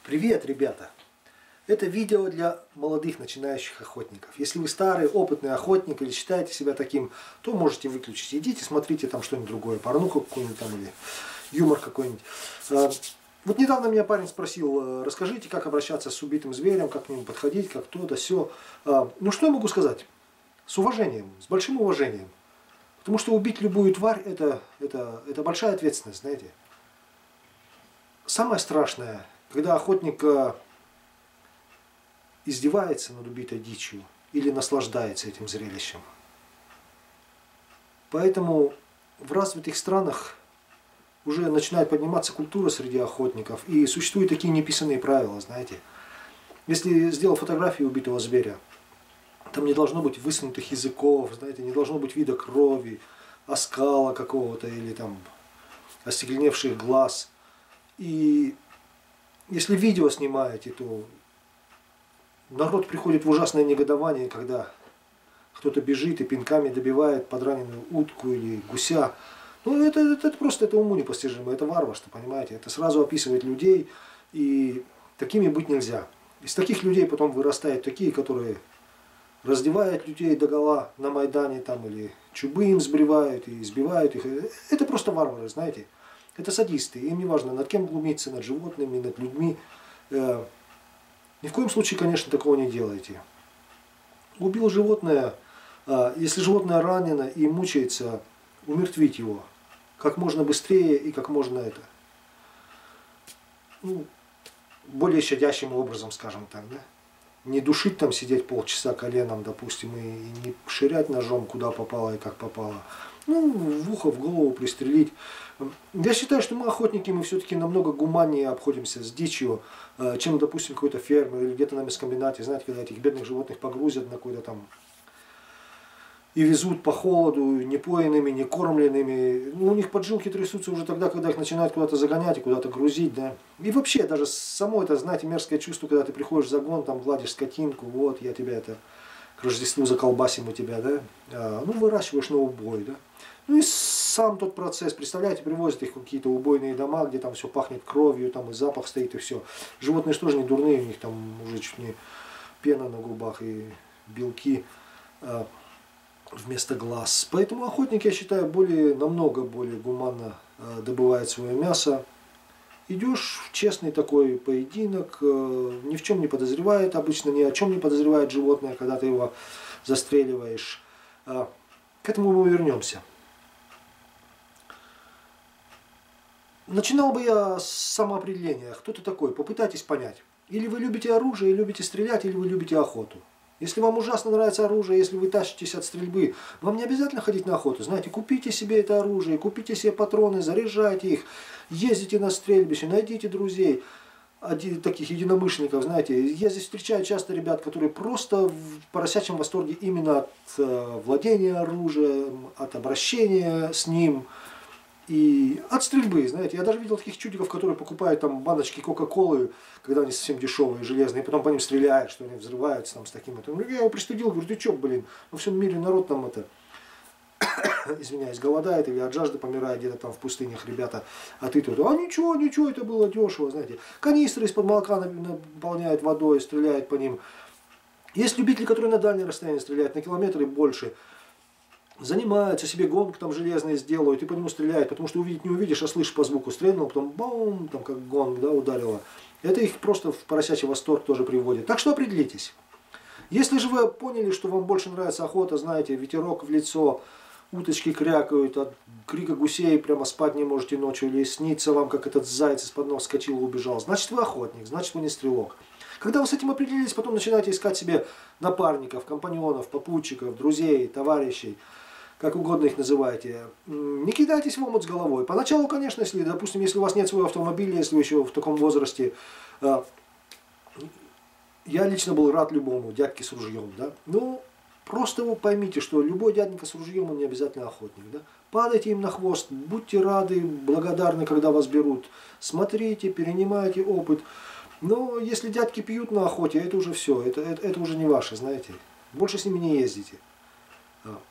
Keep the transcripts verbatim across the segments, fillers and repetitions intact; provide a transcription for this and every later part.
Привет, ребята! Это видео для молодых начинающих охотников. Если вы старый, опытный охотник или считаете себя таким, то можете выключить. Идите, смотрите там что-нибудь другое, порнуху какую-нибудь там или юмор какой-нибудь. Вот недавно меня парень спросил, расскажите, как обращаться с убитым зверем, как к нему подходить, как то да сё. Ну что я могу сказать? С уважением, с большим уважением. Потому что убить любую тварь это, это, это большая ответственность, знаете. Самое страшное, когда охотник издевается над убитой дичью или наслаждается этим зрелищем. Поэтому в развитых странах уже начинает подниматься культура среди охотников, и существуют такие неписанные правила, знаете. Если сделал фотографию убитого зверя, там не должно быть высунутых языков, знаете, не должно быть вида крови, оскала какого-то или там остекленевших глаз. И если видео снимаете, то народ приходит в ужасное негодование, когда кто-то бежит и пинками добивает подраненную утку или гуся. Ну, это, это, это просто это уму непостижимо, это варварство, понимаете? Это сразу описывает людей, и такими быть нельзя. Из таких людей потом вырастают такие, которые раздевают людей догола на Майдане там, или чубы им сбривают и избивают их. Это просто варвары, знаете? Это садисты, им не важно, над кем глумиться, над животными, над людьми. Э, ни в коем случае, конечно, такого не делайте. Убил животное, э, если животное ранено и мучается, умертвить его как можно быстрее и как можно это, ну, более щадящим образом, скажем так, да? Не душить там, сидеть полчаса коленом, допустим, и, и не ширять ножом, куда попало и как попало. Ну, в ухо, в голову пристрелить. Я считаю, что мы, охотники, мы все-таки намного гуманнее обходимся с дичью, чем, допустим, какой-то фермер или где-то на мясокомбинате. Знаете, когда этих бедных животных погрузят на какой-то там и везут по холоду, не поенными, не кормленными. Ну, у них поджилки трясутся уже тогда, когда их начинают куда-то загонять и куда-то грузить, да. И вообще, даже само это, знаете, мерзкое чувство, когда ты приходишь в загон, там гладишь скотинку, вот, я тебя это, к Рождеству заколбасим у тебя, да. А, ну, выращиваешь на убой, да. Ну и сам тот процесс, представляете, привозят их в какие-то убойные дома, где там все пахнет кровью, там и запах стоит, и все. Животные же тоже не дурные, у них там уже чуть не пена на губах и белки а, вместо глаз. Поэтому охотник, я считаю, более, намного более гуманно а, добывает свое мясо. Идешь в честный такой поединок, а, ни в чем не подозревает, обычно ни о чем не подозревает животное, когда ты его застреливаешь. А, к этому мы вернемся. Начинал бы я с самоопределения. Кто ты такой? Попытайтесь понять. Или вы любите оружие и любите стрелять, или вы любите охоту. Если вам ужасно нравится оружие, если вы тащитесь от стрельбы, вам не обязательно ходить на охоту. Знаете, купите себе это оружие, купите себе патроны, заряжайте их, ездите на стрельбище, найдите друзей, таких единомышленников, знаете. Я здесь встречаю часто ребят, которые просто в поросячьем восторге именно от владения оружием, от обращения с ним. И от стрельбы, знаете, я даже видел таких чудиков, которые покупают там баночки Кока-Колы, когда они совсем дешевые, железные, и потом по ним стреляют, что они взрываются там с таким. Это. Я его пристудил, говорю, ты чё, блин, во всем мире народ там это, извиняюсь, голодает или от жажды помирает где-то там в пустынях, ребята, а ты тут, а ничего, ничего, это было дешево, знаете. Канистры из-под молока наполняют водой, стреляют по ним. Есть любители, которые на дальнее расстояние стреляют, на километры и больше. Занимаются, себе гонг там железный сделают и по нему стреляют, потому что увидеть не увидишь, а слышишь по звуку стрельнул, потом бум, там как гонг, да, ударило. Это их просто в поросячий восторг тоже приводит. Так что определитесь. Если же вы поняли, что вам больше нравится охота, знаете, ветерок в лицо, уточки крякают, от крика гусей прямо спать не можете ночью, или снится вам, как этот заяц из-под ног вскочил и убежал, значит вы охотник, значит вы не стрелок. Когда вы с этим определились, потом начинаете искать себе напарников, компаньонов, попутчиков, друзей, товарищей, как угодно их называйте. Не кидайтесь в омут с головой. Поначалу, конечно, если, допустим, если у вас нет своего автомобиля, если вы еще в таком возрасте, я лично был рад любому дядьке с ружьем, да. Ну, просто вы поймите, что любой дяденька с ружьем, он не обязательно охотник, да. Падайте им на хвост, будьте рады, благодарны, когда вас берут. Смотрите, перенимайте опыт. Но если дядьки пьют на охоте, это уже все, это, это, это уже не ваше, знаете. Больше с ними не ездите.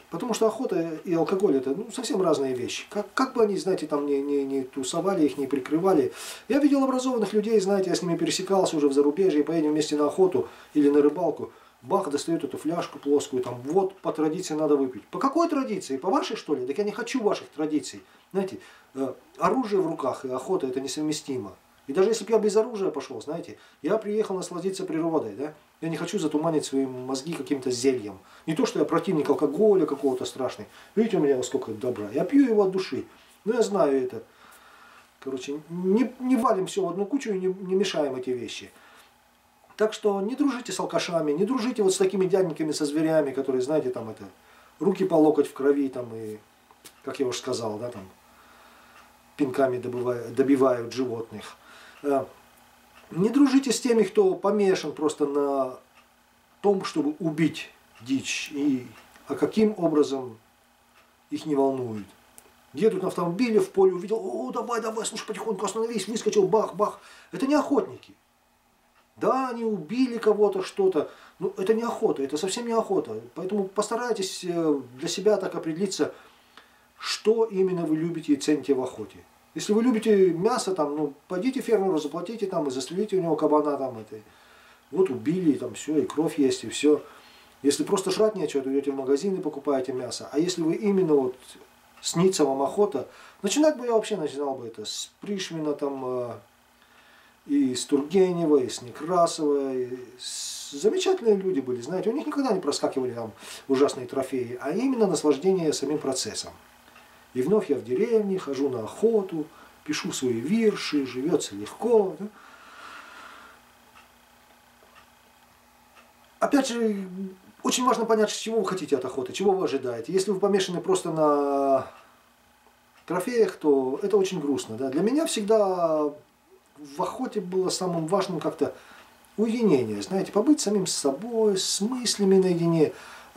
Потому что охота и алкоголь это ну, совсем разные вещи. Как, как бы они, знаете, там не, не, не тусовали их, не прикрывали. Я видел образованных людей, знаете, я с ними пересекался уже в зарубежье, поедем вместе на охоту или на рыбалку. Бах, достает эту фляжку плоскую, там, вот, по традиции надо выпить. По какой традиции? По вашей, что ли? Так я не хочу ваших традиций. Знаете, оружие в руках и охота это несовместимо. И даже если бы я без оружия пошел, знаете, я приехал насладиться природой, да? Я не хочу затуманить свои мозги каким-то зельем. Не то, что я противник алкоголя какого-то страшный. Видите, у меня сколько добра. Я пью его от души. Но я знаю это. Короче, не, не валим все в одну кучу и не, не мешаем эти вещи. Так что не дружите с алкашами, не дружите вот с такими дяденьками, со зверями, которые, знаете, там это, руки по локоть в крови, там, и, как я уже сказал, да, там, пинками добывают, добивают животных. Не дружите с теми, кто помешан просто на том, чтобы убить дичь, и а каким образом их не волнует. Едут на автомобиле, в поле увидел, о, давай, давай, слушай, потихоньку остановись, выскочил, бах, бах. Это не охотники. Да, они убили кого-то, что-то, но это не охота, это совсем не охота. Поэтому постарайтесь для себя так определиться, что именно вы любите и цените в охоте. Если вы любите мясо, там, ну, пойдите фермеру, заплатите там и застрелите у него кабана, там, это, вот убили, там, все, и кровь есть, и все. Если просто жрать нечего, то идете в магазин и покупаете мясо. А если вы именно вот снится вам охота, начинать бы я вообще начинал бы это с Пришвина, там, и с Тургенева, и с Некрасова, и с... замечательные люди были, знаете, у них никогда не проскакивали там ужасные трофеи, а именно наслаждение самим процессом. И вновь я в деревне, хожу на охоту, пишу свои вирши, живется легко. Да? Опять же, очень важно понять, чего вы хотите от охоты, чего вы ожидаете. Если вы помешаны просто на трофеях, то это очень грустно. Да? Для меня всегда в охоте было самым важным как-то уединение, знаете, побыть самим с собой, с мыслями наедине.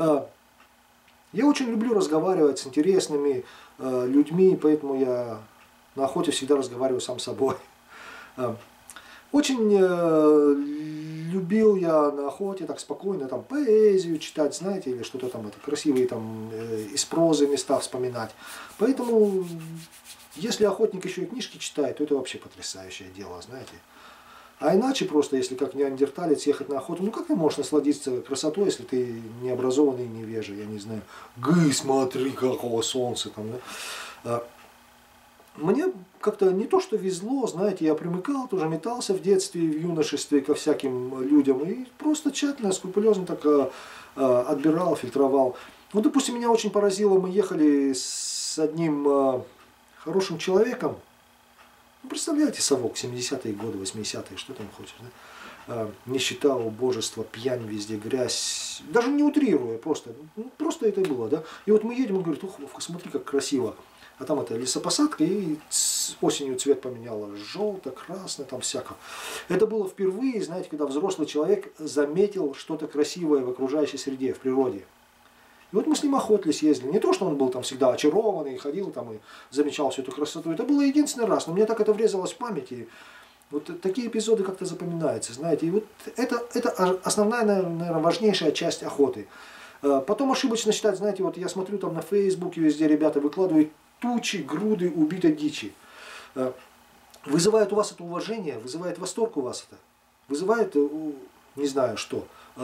Я очень люблю разговаривать с интересными э, людьми, поэтому я на охоте всегда разговариваю сам с собой. Э, очень э, любил я на охоте так спокойно там поэзию читать, знаете, или что-то там это красивые там э, из прозы места вспоминать. Поэтому, если охотник еще и книжки читает, то это вообще потрясающее дело, знаете. А иначе просто, если как неандерталец ехать на охоту, ну как ты можешь насладиться красотой, если ты необразованный и невежий, я не знаю. Гы, смотри, какого солнца там, да? Мне как-то не то, что везло, знаете, я примыкал, тоже метался в детстве и в юношестве ко всяким людям и просто тщательно, скрупулезно так отбирал, фильтровал. Вот, допустим, меня очень поразило, мы ехали с одним хорошим человеком. Представляете, совок, семидесятые годы, восьмидесятые, что там хочешь, да? А, нищета, убожество, пьянь везде, грязь. Даже не утрируя, просто, ну, просто это было, да? И вот мы едем, он говорит, ух, смотри, как красиво. А там это лесопосадка, и осенью цвет поменяла, желто, красно, там всяко. Это было впервые, знаете, когда взрослый человек заметил что-то красивое в окружающей среде, в природе. И вот мы с ним охотились, ездили. Не то, что он был там всегда очарованный, ходил там и замечал всю эту красоту. Это было единственный раз, но мне так это врезалось в память. И вот такие эпизоды как-то запоминаются, знаете. И вот это, это основная, наверное, важнейшая часть охоты. Потом ошибочно считать, знаете, вот я смотрю там на Фейсбуке, везде ребята выкладывают тучи, груды убитой дичи. Вызывает у вас это уважение, вызывает восторг у вас это. Вызывает, не знаю что.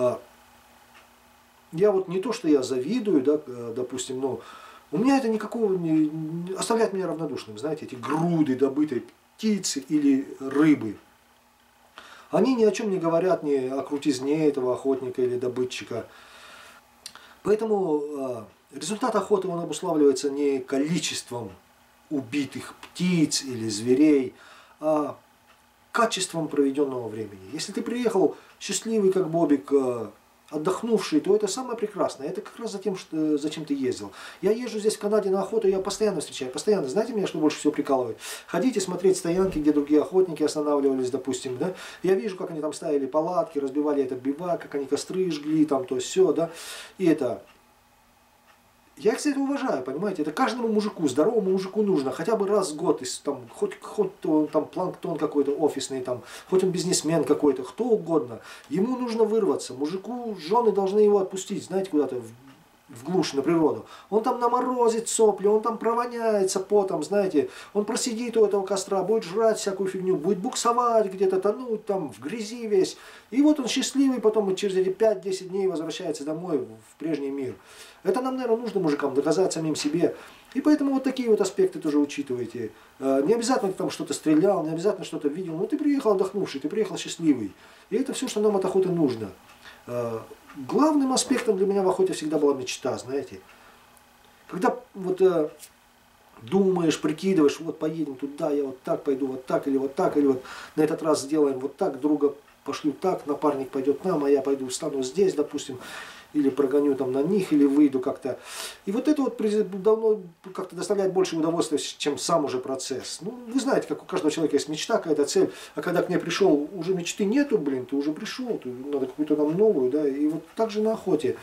Я вот не то, что я завидую, да, допустим, но у меня это никакого не оставляет меня равнодушным, знаете, эти груды добытой птицы или рыбы. Они ни о чем не говорят, ни о крутизне этого охотника или добытчика. Поэтому результат охоты он обуславливается не количеством убитых птиц или зверей, а качеством проведенного времени. Если ты приехал счастливый, как Бобик, отдохнувший, то это самое прекрасное. Это как раз за тем, что, зачем ты ездил. Я езжу здесь в Канаде на охоту, я постоянно встречаю, постоянно. Знаете меня, что больше всего прикалывает? Ходите смотреть стоянки, где другие охотники останавливались, допустим, да? Я вижу, как они там ставили палатки, разбивали этот бивак, как они костры жгли, там то все, да? И это... Я, кстати, уважаю, понимаете, это каждому мужику, здоровому мужику нужно хотя бы раз в год, там, хоть, хоть он там планктон какой-то офисный, там, хоть он бизнесмен какой-то, кто угодно, ему нужно вырваться, мужику жены должны его отпустить, знаете, куда-то в, в глушь, на природу, он там наморозит сопли, он там провоняется потом, знаете, он просидит у этого костра, будет жрать всякую фигню, будет буксовать где-то, тонуть там в грязи весь. И вот он счастливый, потом через эти пять-десять дней возвращается домой в прежний мир. Это нам, наверное, нужно, мужикам, доказать самим себе. И поэтому вот такие вот аспекты тоже учитывайте. Не обязательно ты там что-то стрелял, не обязательно что-то видел, но ты приехал отдохнувший, ты приехал счастливый. И это все, что нам от охоты нужно. Главным аспектом для меня в охоте всегда была мечта, знаете. Когда вот э, думаешь, прикидываешь, вот поедем туда, я вот так пойду, вот так, или вот так, или вот на этот раз сделаем вот так, друга пошлю так, напарник пойдет нам, а я пойду встану здесь, допустим, или прогоню там на них, или выйду как-то. И вот это вот давно как-то доставляет больше удовольствия, чем сам уже процесс. Ну, вы знаете, как у каждого человека есть мечта, какая-то цель, а когда к ней пришел, уже мечты нету, блин, ты уже пришел, ты, надо какую-то нам новую, да, и вот так же на охоте.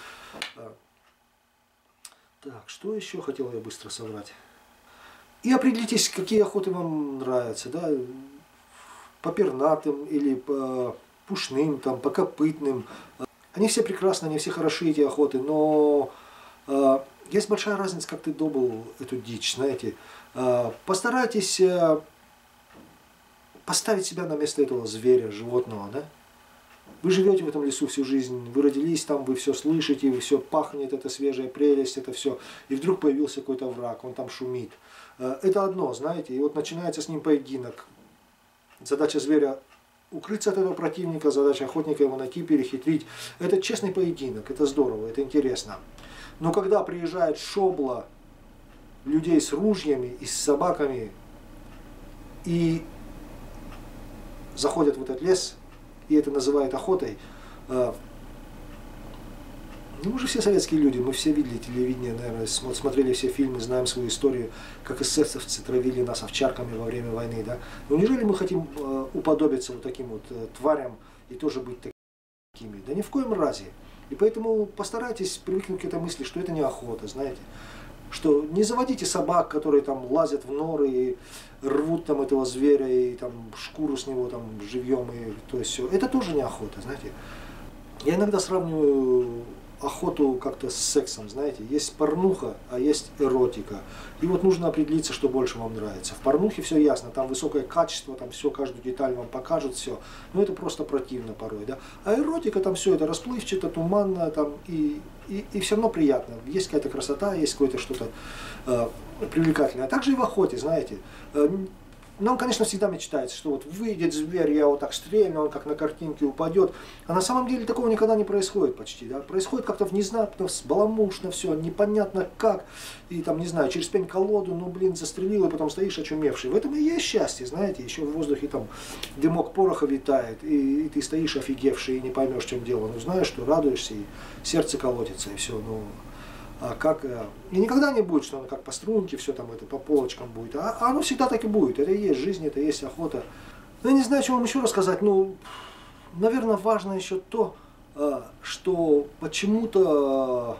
Так, что еще хотел я быстро соврать? И определитесь, какие охоты вам нравятся, да, по пернатым или по пушным, там, по копытным. Они все прекрасны, они все хороши, эти охоты, но э, есть большая разница, как ты добыл эту дичь, знаете. Э, постарайтесь э, поставить себя на место этого зверя, животного, да. Вы живете в этом лесу всю жизнь, вы родились там, вы все слышите, вы все пахнет, это свежая прелесть, это все. И вдруг появился какой-то враг, он там шумит. Э, это одно, знаете, и вот начинается с ним поединок. Задача зверя укрыться от этого противника, задача охотника его найти, перехитрить. Это честный поединок, это здорово, это интересно. Но когда приезжает шобла людей с ружьями и с собаками и заходят в этот лес, и это называют охотой, ну, мы же все советские люди, мы все видели телевидение, наверное, смотрели все фильмы, знаем свою историю, как эсэсовцы травили нас овчарками во время войны, да. Но неужели мы хотим э, уподобиться вот таким вот э, тварям и тоже быть такими? Да ни в коем разе. И поэтому постарайтесь привыкнуть к этой мысли, что это не охота, знаете. Что не заводите собак, которые там лазят в норы и рвут там этого зверя, и там шкуру с него там живьем, и то есть все. Это тоже не охота, знаете. Я иногда сравниваю охоту как-то с сексом, знаете, есть порнуха, а есть эротика. И вот нужно определиться, что больше вам нравится. В порнухе все ясно, там высокое качество, там все, каждую деталь вам покажут, все. Но это просто противно порой, да. А эротика, там все это расплывчато, туманно, там, и, и, и все равно приятно. Есть какая-то красота, есть какое-то что-то э, привлекательное. А также и в охоте, знаете. Э, Нам, конечно, всегда мечтается, что вот выйдет зверь, я его так стрельну, он как на картинке упадет. А на самом деле такого никогда не происходит почти. Да? Происходит как-то внезапно, баламушно все, непонятно как. И там, не знаю, через пень-колоду, ну, блин, застрелил, и потом стоишь очумевший. В этом и есть счастье, знаете. Еще в воздухе там дымок пороха витает, и, и ты стоишь офигевший, и не поймешь, в чем дело. Ну, знаешь, что радуешься, и сердце колотится, и все, ну... А как, и никогда не будет, что оно как по струнке, все там это по полочкам будет. А, а оно всегда так и будет. Это и есть жизнь, это и есть охота. Ну, я не знаю, что вам еще рассказать. Ну, наверное, важно еще то, что почему-то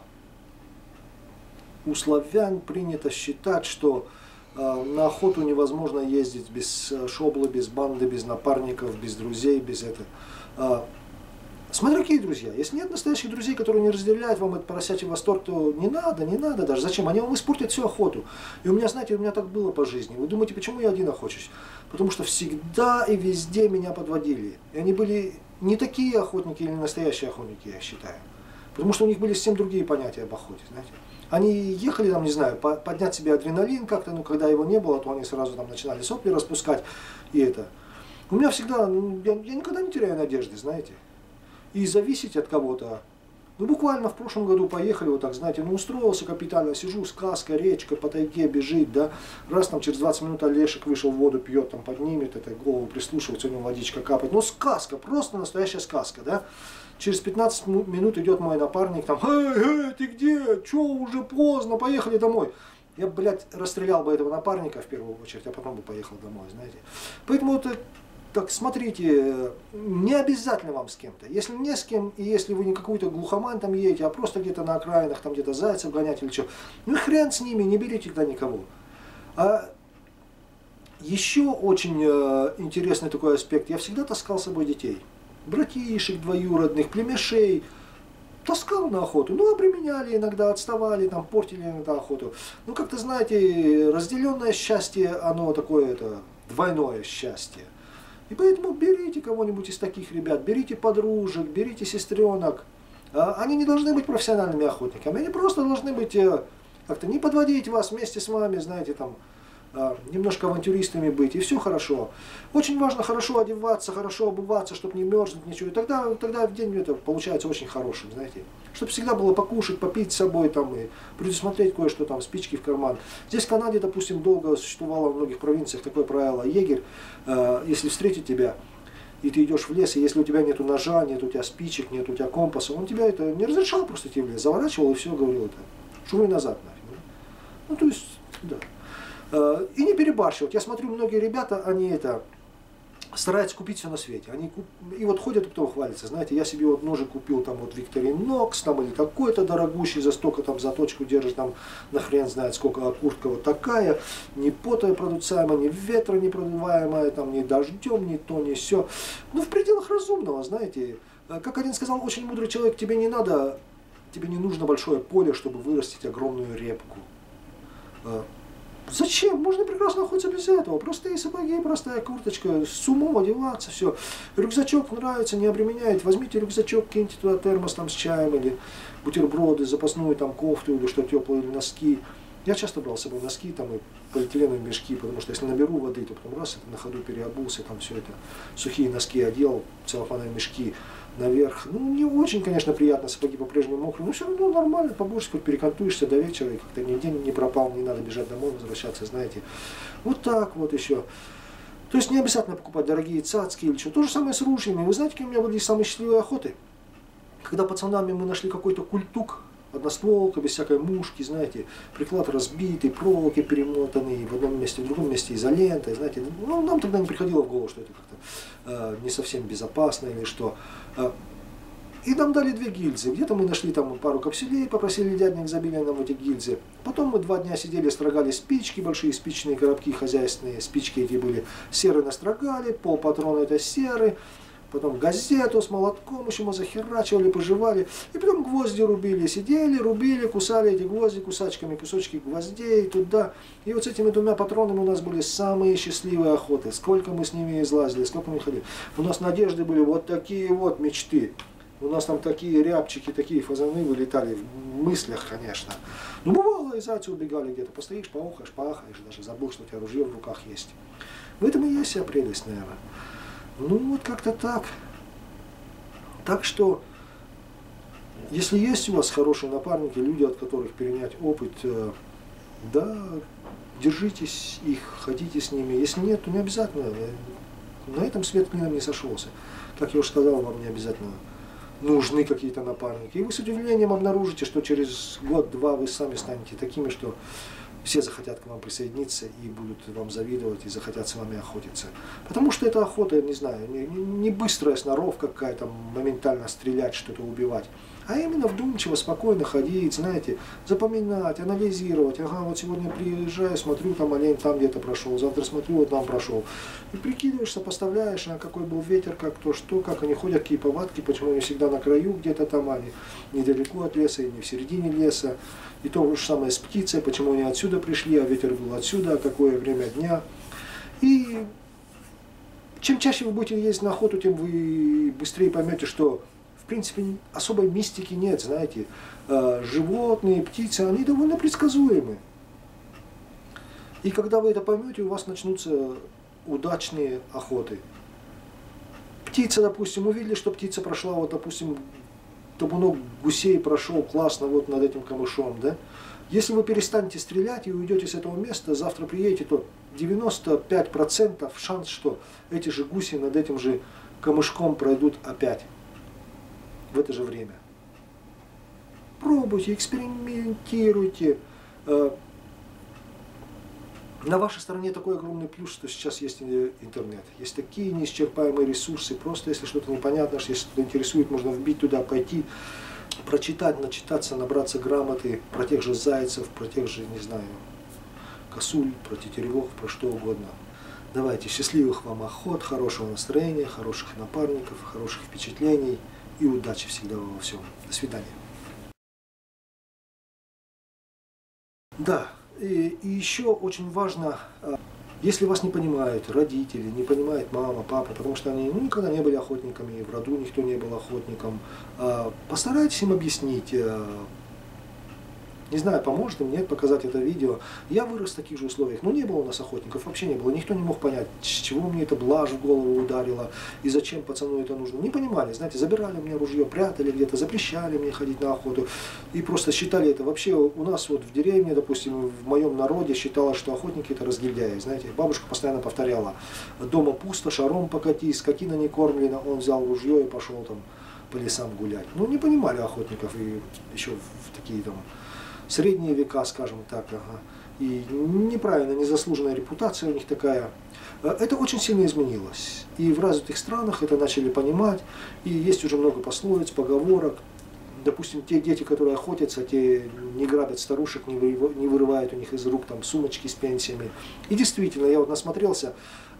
у славян принято считать, что на охоту невозможно ездить без шоблы, без банды, без напарников, без друзей, без этого. Смотря какие друзья. Если нет настоящих друзей, которые не разделяют вам этот поросячий восторг, то не надо, не надо даже. Зачем? Они вам испортят всю охоту. И у меня, знаете, у меня так было по жизни. Вы думаете, почему я один охочусь? Потому что всегда и везде меня подводили. И они были не такие охотники или настоящие охотники, я считаю. Потому что у них были совсем другие понятия об охоте, знаете. Они ехали там, не знаю, поднять себе адреналин как-то, ну, когда его не было, то они сразу там начинали сопли распускать. И это. У меня всегда, ну, я, я никогда не теряю надежды, знаете. И зависеть от кого-то. Ну, буквально в прошлом году поехали, вот так, знаете, ну, устроился капитально, сижу, сказка, речка, по тайге бежит, да. Раз там через двадцать минут Олешек вышел в воду, пьет, там поднимет, это голову прислушивается, у него водичка капает. Ну, сказка, просто настоящая сказка, да. Через пятнадцать минут идет мой напарник, там, эй, эй, ты где? Че, уже поздно, поехали домой. Я, блядь, расстрелял бы этого напарника в первую очередь, а потом бы поехал домой, знаете. Поэтому это... Так, смотрите, не обязательно вам с кем-то. Если не с кем, и если вы не какую-то глухомань там едете, а просто где-то на окраинах, там где-то зайцев гонять или что, ну хрен с ними, не берите тогда никого. А еще очень э, интересный такой аспект. Я всегда таскал с собой детей. Братишек двоюродных, племешей. таскал на охоту, ну, обременяли иногда, отставали, там, портили иногда охоту. Ну, как-то, знаете, разделенное счастье, оно такое, это, двойное счастье. И поэтому берите кого-нибудь из таких ребят, берите подружек, берите сестренок. Они не должны быть профессиональными охотниками, они просто должны быть, как-то не подводить вас вместе с вами, знаете, там, немножко авантюристами быть, и все хорошо. Очень важно хорошо одеваться, хорошо обуваться, чтобы не мерзнуть, ничего. И тогда, тогда в день это получается очень хорошим, знаете. Чтобы всегда было покушать, попить с собой, там, и предусмотреть кое-что, там, спички в карман. Здесь в Канаде, допустим, долго существовало в многих провинциях такое правило: егерь, э, если встретит тебя, и ты идешь в лес, и если у тебя нету ножа, нет у тебя спичек, нет у тебя компаса, он тебя это не разрешал просто идти в лес, заворачивал и все, говорил это, шуруй назад нафиг. Ну, то есть, да. И не перебарщивать. Я смотрю, многие ребята, они это стараются купить все на свете. Они куп... И вот ходят и потом хвалятся. Знаете, я себе вот ножик купил, там вот Victorinox, там, или такой-то дорогущий, за столько там заточку держишь, там на хрен знает сколько, а куртка вот такая, ни пота продуцаемая, ни ветра не продуваемая, там, ни дождем, ни то, ни все. Ну, в пределах разумного, знаете. Как один сказал, очень мудрый человек, тебе не надо, тебе не нужно большое поле, чтобы вырастить огромную репку. Зачем? Можно прекрасно охотиться без этого. Простые сапоги, простая курточка, с умом одеваться, все. Рюкзачок нравится, не обременяет. Возьмите рюкзачок, киньте туда термос там с чаем, или бутерброды, запасную там кофту, или что теплое, или носки. Я часто брал с собой носки там и полиэтиленовые мешки, потому что если наберу воды, то потом раз, это на ходу переобулся, там все это, сухие носки одел, целлофановые мешки наверх. Ну, не очень, конечно, приятно, сапоги по-прежнему мокрые, но все равно нормально, побольше хоть перекантуешься до вечера, и как-то нигде не пропал, не надо бежать домой, возвращаться, знаете. Вот так вот еще. То есть не обязательно покупать дорогие цацки или что. То же самое с ружьями. Вы знаете, какие у меня были самые счастливые охоты? Когда пацанами мы нашли какой-то культук, одностволка, без всякой мушки, знаете, приклад разбитый, проволоки перемотанные, в одном месте, в другом месте изолентой, знаете. Ну, нам тогда не приходило в голову, что это как-то э, не совсем безопасно или что. Э, и нам дали две гильзы. Где-то мы нашли там пару капсулей, попросили дядник, забили нам эти гильзы. Потом мы два дня сидели, строгали спички, большие спичные коробки хозяйственные, спички эти были серы настрогали, пол патрона это серы. Потом газету с молотком еще мы захерачивали, пожевали. И потом гвозди рубили. Сидели, рубили, кусали эти гвозди кусачками, кусочки гвоздей туда. И вот с этими двумя патронами у нас были самые счастливые охоты. Сколько мы с ними излазили, сколько мы ходили. У нас надежды были вот такие вот мечты. У нас там такие рябчики, такие фазаны вылетали в мыслях, конечно. Ну, бывало, и зайцы убегали где-то. Постоишь, поухаешь, поахаешь, даже забыл, что у тебя ружье в руках есть. В этом и есть вся прелесть, наверное. Ну, вот как-то так. Так что, если есть у вас хорошие напарники, люди, от которых перенять опыт, э, да, держитесь их, ходите с ними. Если нет, то не обязательно. На этом свет клином не сошелся. Как я уже сказал, вам не обязательно нужны какие-то напарники. И вы с удивлением обнаружите, что через год-два вы сами станете такими, что все захотят к вам присоединиться и будут вам завидовать, и захотят с вами охотиться. Потому что это охота, я не знаю, не, не быстрая сноровка какая-то, моментально стрелять, что-то убивать. А именно вдумчиво, спокойно ходить, знаете, запоминать, анализировать. Ага, вот сегодня приезжаю, смотрю, там олень там где-то прошел, завтра смотрю, вот там прошел. И прикидываешь, сопоставляешь, а какой был ветер, как то, что, как они ходят, какие повадки, почему они всегда на краю где-то там, они недалеко от леса и не в середине леса. И то же самое с птицей, почему они отсюда пришли, а ветер был отсюда, а какое время дня. И чем чаще вы будете ездить на охоту, тем вы быстрее поймете, что в принципе особой мистики нет, знаете. Животные, птицы, они довольно предсказуемы. И когда вы это поймете, у вас начнутся удачные охоты. Птица, допустим, увидели, что птица прошла, вот, допустим, табунок гусей прошел классно вот над этим камышом, да? Если вы перестанете стрелять и уйдете с этого места, завтра приедете, то девяносто пять процентов шанс, что эти же гуси над этим же камышком пройдут опять в это же время. Пробуйте, экспериментируйте. На вашей стороне такой огромный плюс, что сейчас есть интернет. Есть такие неисчерпаемые ресурсы. Просто если что-то непонятно, если что-то интересует, можно вбить туда, пойти, прочитать, начитаться, набраться грамоты про тех же зайцев, про тех же, не знаю, косуль, про тетеревов, про что угодно. Давайте, счастливых вам охот, хорошего настроения, хороших напарников, хороших впечатлений и удачи всегда во всем. До свидания. Да, и, и еще очень важно, если вас не понимают родители, не понимает мама, папа, потому что они ну, никогда не были охотниками, в роду никто не был охотником, постарайтесь им объяснить. Не знаю, поможет им, нет, показать это видео. Я вырос в таких же условиях, но не было у нас охотников, вообще не было. Никто не мог понять, с чего мне эта блажь в голову ударила и зачем пацану это нужно. Не понимали, знаете, забирали мне ружье, прятали где-то, запрещали мне ходить на охоту. И просто считали это. Вообще у нас вот в деревне, допустим, в моем народе считалось, что охотники это разгильдяи. Знаете, бабушка постоянно повторяла, дома пусто, шаром покати, скотина не кормлена, он взял ружье и пошел там по лесам гулять. Ну не понимали охотников и еще в такие там... средние века, скажем так, ага. И неправильно, незаслуженная репутация у них такая. Это очень сильно изменилось. И в развитых странах это начали понимать, и есть уже много пословиц, поговорок. Допустим, те дети, которые охотятся, те не грабят старушек, не вырывают у них из рук там сумочки с пенсиями. И действительно, я вот насмотрелся,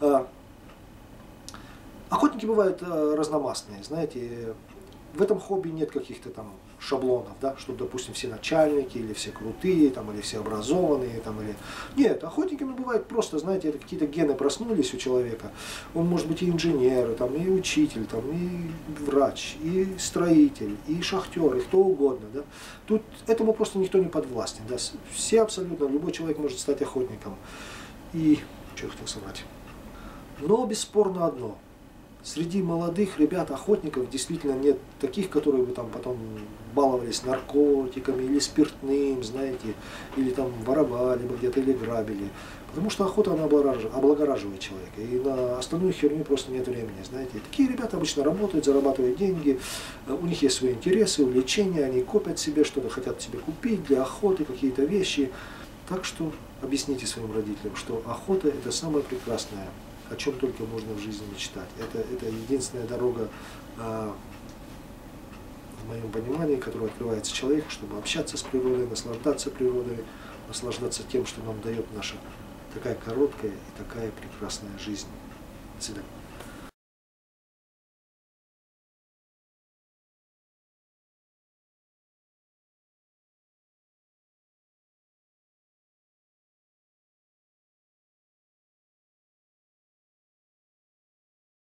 охотники бывают разномастные, знаете. В этом хобби нет каких-то там шаблонов, да, что, допустим, все начальники, или все крутые, там, или все образованные, там, или... Нет, охотниками бывает просто, знаете, это какие-то гены проснулись у человека. Он может быть и инженер, там, и учитель, там, и врач, и строитель, и шахтер, и кто угодно, да. Тут этому просто никто не подвластен, да. Все абсолютно, любой человек может стать охотником. И, что я хотел сказать? Но бесспорно одно. Среди молодых ребят, охотников, действительно нет таких, которые бы там потом баловались наркотиками или спиртным, знаете, или там воровали бы где-то, или грабили. Потому что охота, она облагораживает человека, и на остальную херню просто нет времени, знаете. Такие ребята обычно работают, зарабатывают деньги, у них есть свои интересы, увлечения, они копят себе что-то, хотят себе купить для охоты, какие-то вещи. Так что объясните своим родителям, что охота – это самое прекрасное, о чем только можно в жизни мечтать. Это, это единственная дорога, а, в моем понимании, которая открывается человеку, чтобы общаться с природой, наслаждаться природой, наслаждаться тем, что нам дает наша такая короткая и такая прекрасная жизнь. До свидания.